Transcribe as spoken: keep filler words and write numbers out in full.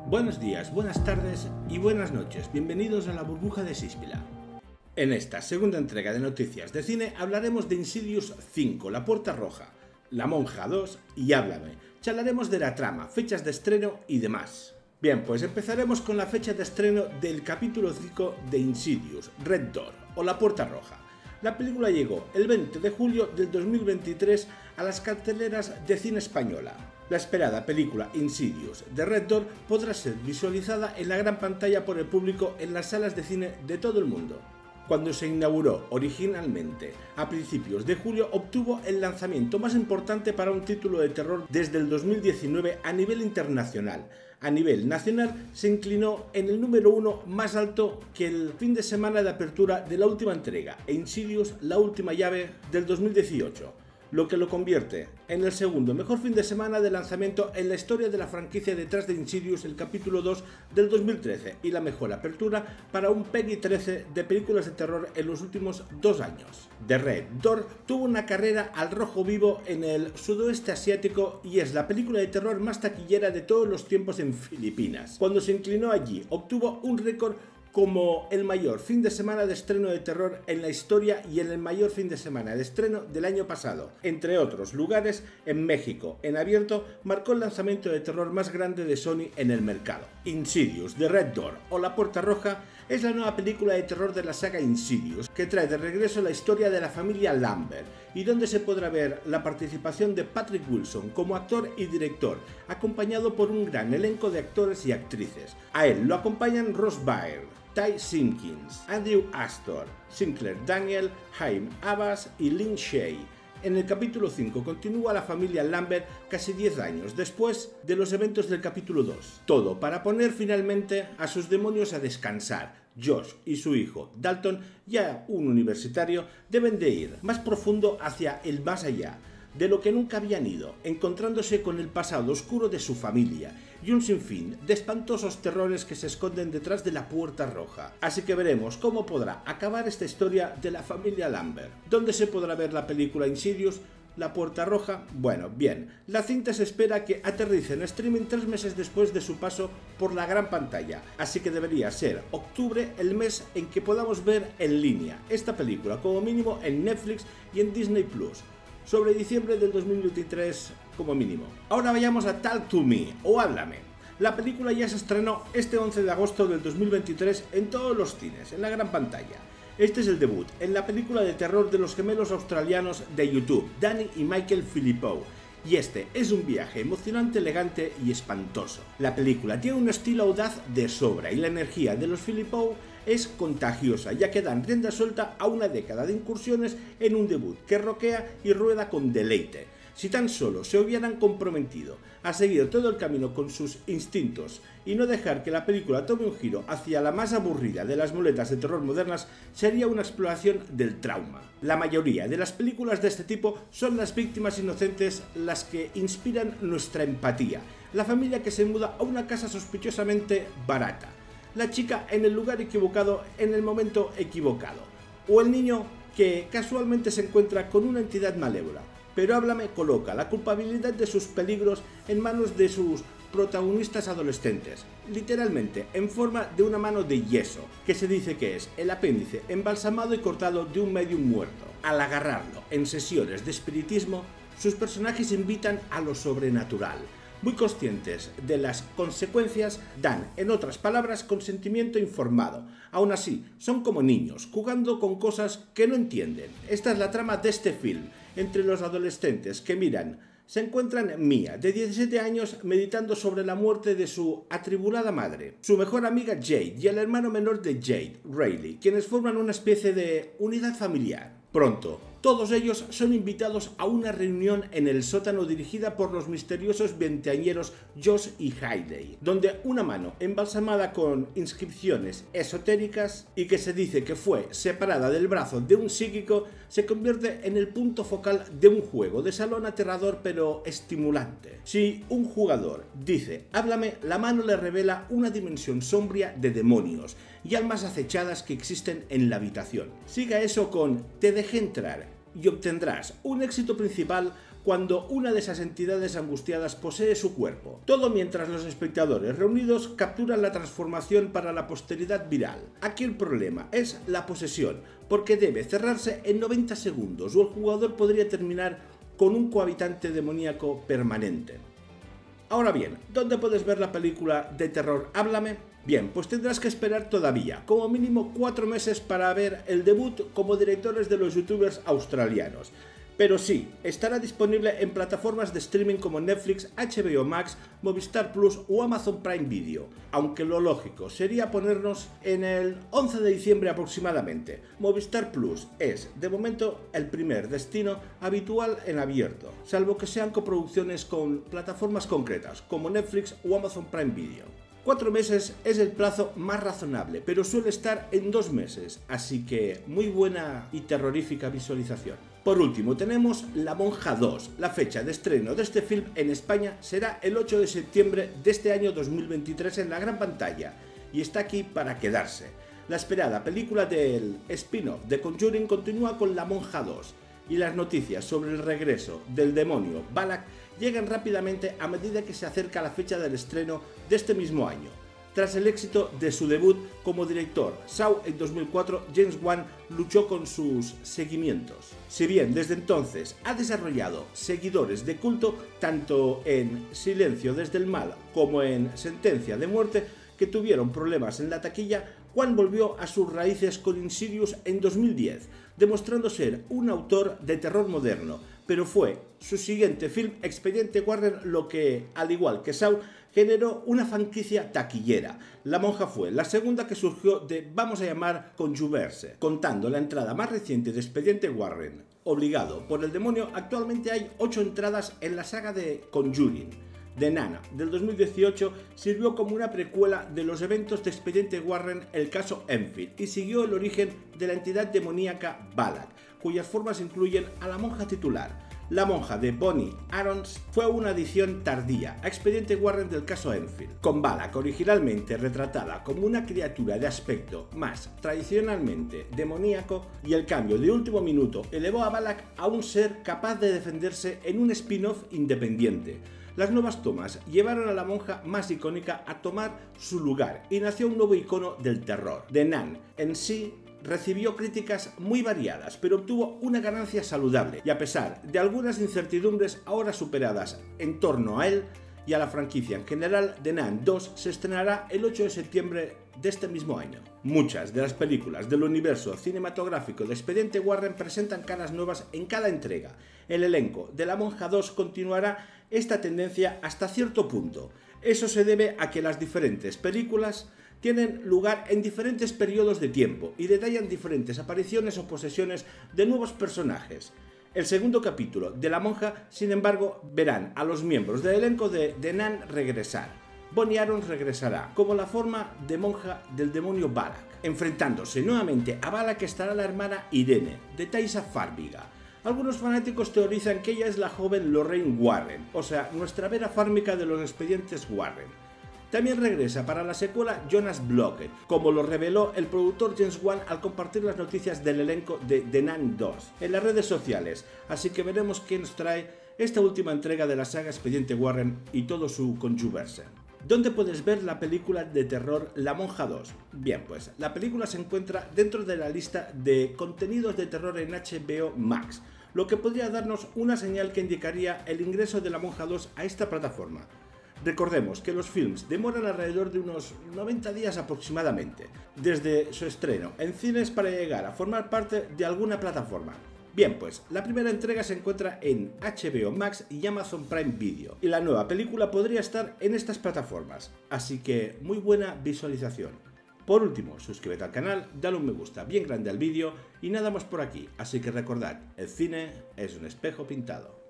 Buenos días, buenas tardes y buenas noches. Bienvenidos a la burbuja de Síspila. En esta segunda entrega de noticias de cine hablaremos de Insidious cinco, La Puerta Roja, La Monja dos y Háblame. Charlaremos de la trama, fechas de estreno y demás. Bien, pues empezaremos con la fecha de estreno del capítulo cinco de Insidious, Red Door o La Puerta Roja. La película llegó el veinte de julio del dos mil veintitrés a las carteleras de cine española. La esperada película Insidious de Red Door podrá ser visualizada en la gran pantalla por el público en las salas de cine de todo el mundo. Cuando se inauguró originalmente a principios de julio, obtuvo el lanzamiento más importante para un título de terror desde el dos mil diecinueve a nivel internacional. A nivel nacional se inclinó en el número uno más alto que el fin de semana de apertura de la última entrega, Insidious, la última llave del dos mil dieciocho. Lo que lo convierte en el segundo mejor fin de semana de lanzamiento en la historia de la franquicia detrás de Insidious, el capítulo dos del dos mil trece, y la mejor apertura para un Peggy trece de películas de terror en los últimos dos años. The Red Door tuvo una carrera al rojo vivo en el sudoeste asiático y es la película de terror más taquillera de todos los tiempos en Filipinas. Cuando se inclinó allí, obtuvo un récord como el mayor fin de semana de estreno de terror en la historia y en el mayor fin de semana de estreno del año pasado. Entre otros lugares, en México, en abierto, marcó el lanzamiento de terror más grande de Sony en el mercado. Insidious, The Red Door o La Puerta Roja es la nueva película de terror de la saga Insidious, que trae de regreso la historia de la familia Lambert y donde se podrá ver la participación de Patrick Wilson como actor y director, acompañado por un gran elenco de actores y actrices. A él lo acompañan Ross Byrne, Ty Simpkins, Andrew Astor, Sinclair Daniel, Haim Abbas y Lin Shaye. En el capítulo cinco continúa la familia Lambert casi diez años después de los eventos del capítulo dos. Todo para poner finalmente a sus demonios a descansar. Josh y su hijo Dalton, ya un universitario, deben de ir más profundo hacia el más allá de lo que nunca habían ido, encontrándose con el pasado oscuro de su familia y un sinfín de espantosos terrores que se esconden detrás de la Puerta Roja. Así que veremos cómo podrá acabar esta historia de la familia Lambert. ¿Dónde se podrá ver la película Insidious, La Puerta Roja? Bueno, bien, la cinta se espera que aterrice en streaming tres meses después de su paso por la gran pantalla, así que debería ser octubre el mes en que podamos ver en línea esta película, como mínimo en Netflix y en Disney Plus. Sobre diciembre del dos mil veintitrés como mínimo. Ahora vayamos a Talk to Me o Háblame. La película ya se estrenó este once de agosto del dos mil veintitrés en todos los cines, en la gran pantalla. Este es el debut en la película de terror de los gemelos australianos de YouTube, Danny y Michael Philippou. Y este es un viaje emocionante, elegante y espantoso. La película tiene un estilo audaz de sobra y la energía de los Philippou es contagiosa, ya que dan rienda suelta a una década de incursiones en un debut que roquea y rueda con deleite. Si tan solo se hubieran comprometido a seguir todo el camino con sus instintos y no dejar que la película tome un giro hacia la más aburrida de las muletas de terror modernas, sería una exploración del trauma. La mayoría de las películas de este tipo son las víctimas inocentes las que inspiran nuestra empatía. La familia que se muda a una casa sospechosamente barata, la chica en el lugar equivocado en el momento equivocado, o el niño que casualmente se encuentra con una entidad malévola. Pero Háblame coloca la culpabilidad de sus peligros en manos de sus protagonistas adolescentes, literalmente en forma de una mano de yeso, que se dice que es el apéndice embalsamado y cortado de un medium muerto. Al agarrarlo en sesiones de espiritismo, sus personajes invitan a lo sobrenatural. Muy conscientes de las consecuencias, dan, en otras palabras, consentimiento informado. Aún así, son como niños, jugando con cosas que no entienden. Esta es la trama de este film. Entre los adolescentes que miran, se encuentran Mia, de diecisiete años, meditando sobre la muerte de su atribulada madre, su mejor amiga Jade y el hermano menor de Jade, Riley, quienes forman una especie de unidad familiar. Pronto, todos ellos son invitados a una reunión en el sótano dirigida por los misteriosos veinteañeros Josh y Hailey, donde una mano embalsamada con inscripciones esotéricas y que se dice que fue separada del brazo de un psíquico se convierte en el punto focal de un juego de salón aterrador pero estimulante. Si un jugador dice "Háblame", la mano le revela una dimensión sombría de demonios y almas acechadas que existen en la habitación. Siga eso con "Te dejé entrar" y obtendrás un éxito principal cuando una de esas entidades angustiadas posee su cuerpo. Todo mientras los espectadores reunidos capturan la transformación para la posteridad viral. Aquí el problema es la posesión, porque debe cerrarse en noventa segundos o el jugador podría terminar con un cohabitante demoníaco permanente. Ahora bien, ¿dónde puedes ver la película de terror Háblame? Bien, pues tendrás que esperar todavía, como mínimo cuatro meses para ver el debut como directores de los youtubers australianos. Pero sí, estará disponible en plataformas de streaming como Netflix, H B O Max, Movistar Plus o Amazon Prime Video, aunque lo lógico sería ponernos en el once de diciembre aproximadamente. Movistar Plus es, de momento, el primer destino habitual en abierto, salvo que sean coproducciones con plataformas concretas, como Netflix o Amazon Prime Video. Cuatro meses es el plazo más razonable, pero suele estar en dos meses, así que muy buena y terrorífica visualización. Por último tenemos La Monja dos. La fecha de estreno de este film en España será el ocho de septiembre de este año dos mil veintitrés en la gran pantalla, y está aquí para quedarse. La esperada película del spin-off de Conjuring continúa con La Monja dos, y las noticias sobre el regreso del demonio Balak llegan rápidamente a medida que se acerca la fecha del estreno de este mismo año. Tras el éxito de su debut como director, Saw en dos mil cuatro, James Wan luchó con sus seguimientos. Si bien desde entonces ha desarrollado seguidores de culto tanto en Silencio desde el mal como en Sentencia de muerte, que tuvieron problemas en la taquilla, Wan volvió a sus raíces con Insidious en dos mil diez, demostrando ser un autor de terror moderno, pero fue su siguiente film, Expediente Warren, lo que, al igual que Saw, generó una franquicia taquillera. La Monja fue la segunda que surgió de, vamos a llamar, Conjuverse. Contando la entrada más reciente de Expediente Warren, obligado por el demonio, actualmente hay ocho entradas en la saga de Conjuring. The Nun, del dos mil dieciocho, sirvió como una precuela de los eventos de Expediente Warren, el caso Enfield, y siguió el origen de la entidad demoníaca Balak, cuyas formas incluyen a la monja titular. La monja de Bonnie Arons fue una adición tardía a Expediente Warren del caso Enfield, con Balak originalmente retratada como una criatura de aspecto más tradicionalmente demoníaco, y el cambio de último minuto elevó a Balak a un ser capaz de defenderse en un spin-off independiente. Las nuevas tomas llevaron a la monja más icónica a tomar su lugar y nació un nuevo icono del terror. The Nun en sí recibió críticas muy variadas, pero obtuvo una ganancia saludable, y a pesar de algunas incertidumbres ahora superadas en torno a él y a la franquicia en general, The Nun dos se estrenará el ocho de septiembre de este mismo año. Muchas de las películas del universo cinematográfico de Expediente Warren presentan caras nuevas en cada entrega. El elenco de La Monja dos continuará esta tendencia hasta cierto punto. Eso se debe a que las diferentes películas tienen lugar en diferentes periodos de tiempo y detallan diferentes apariciones o posesiones de nuevos personajes. El segundo capítulo de La Monja, sin embargo, verán a los miembros del elenco de The Nun regresar. Bonnie Arons regresará como la forma de monja del demonio Balak. Enfrentándose nuevamente a Balak estará la hermana Irene, de Taissa Farmiga. Algunos fanáticos teorizan que ella es la joven Lorraine Warren, o sea, nuestra Vera Fármica de los expedientes Warren. También regresa para la secuela Jonas Blockett, como lo reveló el productor James Wan al compartir las noticias del elenco de The Nun dos en las redes sociales, así que veremos qué nos trae esta última entrega de la saga Expediente Warren y todo su Conjuverse. ¿Dónde puedes ver la película de terror La Monja dos? Bien, pues la película se encuentra dentro de la lista de contenidos de terror en H B O Max, lo que podría darnos una señal que indicaría el ingreso de La Monja dos a esta plataforma. Recordemos que los films demoran alrededor de unos noventa días aproximadamente, desde su estreno en cines para llegar a formar parte de alguna plataforma. Bien, pues la primera entrega se encuentra en H B O Max y Amazon Prime Video, y la nueva película podría estar en estas plataformas, así que muy buena visualización. Por último, suscríbete al canal, dale un me gusta bien grande al vídeo y nada más por aquí, así que recordad, el cine es un espejo pintado.